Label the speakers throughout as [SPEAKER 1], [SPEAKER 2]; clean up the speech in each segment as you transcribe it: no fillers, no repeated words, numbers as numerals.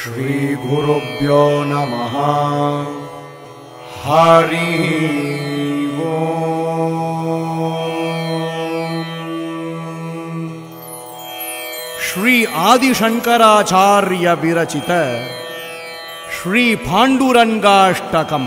[SPEAKER 1] श्रीगुरुभ्यो नमः। हरि ओम्। श्री आदिशंकराचार्य विरचित श्री पांडुरंगाष्टकम्।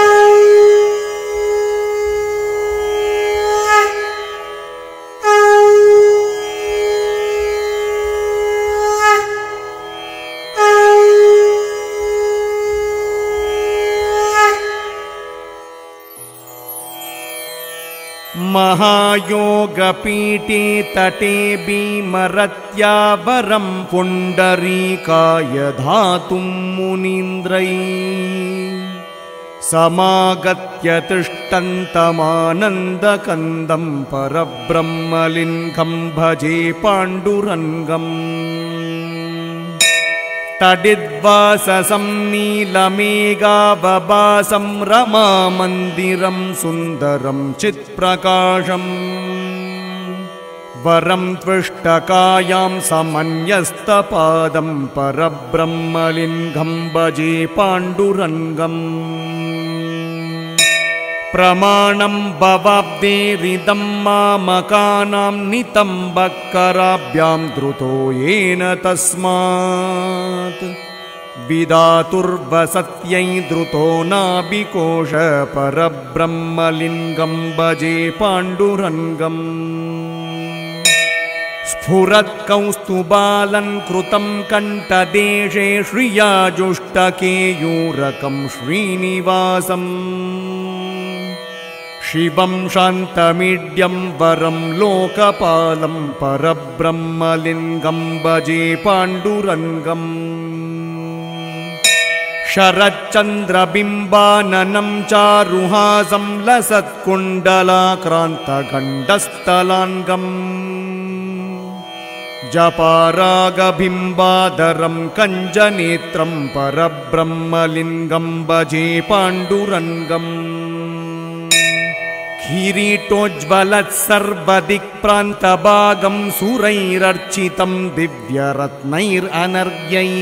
[SPEAKER 1] महायोगपीठे तटे भीमरत्यावरं पुण्डरीकाय धातुं मुनीन्द्रैः समागत्य तिष्ठन्तमानन्दकन्दं परब्रह्मलिङ्गं भजे पाण्डुरङ्गम्। तडिद्वाससं नीलमेघावभासं रमामन्दिरं सुन्दरं चित्प्रकाशम् वरं त्विष्टकायां समन्यस्तपादं परब्रह्मलिङ्गं भजे पाण्डुरङ्गम्। प्रमाणं भवाब्देरिदं मामकानां नितम्बकराभ्यां धृतो येन तस्मात् विधातुर्वसत्यै धृतो नाभिकोश परब्रह्मलिङ्गं भजे पाण्डुरङ्गम्। स्फुरत्कौस्तुभालङ्कृतं कण्ठदेशे श्रियाजुष्टकेयूरकं श्रीनिवासम् शिवं शान्तमीड्यं वरं लोकपालं परब्रह्मलिङ्गं भजे पाण्डुरङ्गम्। शरच्चन्द्रबिम्बाननं चारुहासं लसत्कुण्डलाक्रान्तगण्डस्थलाङ्गम् जपारागबिम्बाधरं कञ्जनेत्रं परब्रह्मलिङ्गं भजे पाण्डुरङ्गम्। किरीटोज्ज्वलत्सर्वदिक्प्रान्तभागं सुरैरर्चितं दिव्यरत्नैरनर्घ्यैः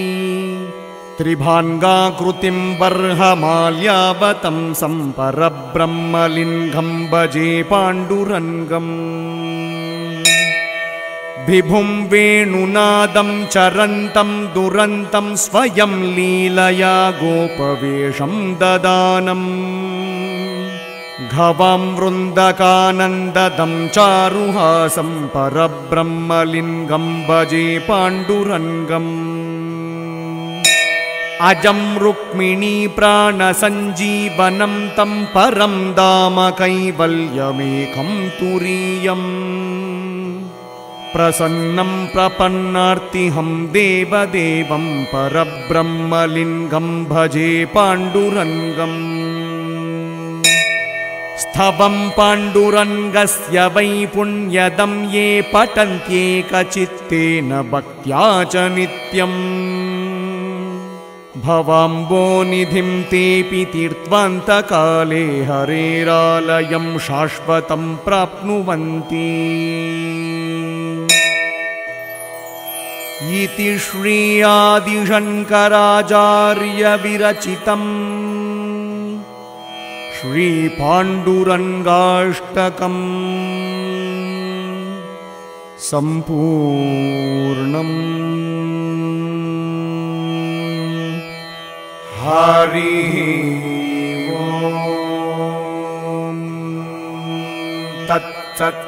[SPEAKER 1] त्रिभाङ्गाकृतिं बर्हमाल्यावतंसं परब्रह्मलिङ्गं भजे पाण्डुरङ्गम्। विभुं वेणुनादं चरन्तं दुरन्तं स्वयं लीलया गोपवेशं ददानम् घवां वृन्दकानन्ददं चारुहासं परब्रह्मलिङ्गं भजे पाण्डुरङ्गम्। अजं रुक्मिणी प्राणसञ्जीवनं तं परं धाम कैवल्यमेकं तुरीयम् प्रसन्नं प्रपन्नार्तिहं देवदेवं परब्रह्मलिङ्गं भजे पाण्डुरङ्गम्। स्तवं पाण्डुरङ्गस्य वै पुण्यदं ये पठन्त्येकचित्तेन भक्त्या च नित्यम् भवाम्बोनिधिं तेऽपि तीर्त्वान्तकाले हरेरालयं शाश्वतं प्राप्नुवन्ति। इति श्री आदिशंकराचार्य विरचितम् श्री पाण्डुरङ्गाष्टकम् सम्पूर्णम्। हरि ओम् तत्सत्।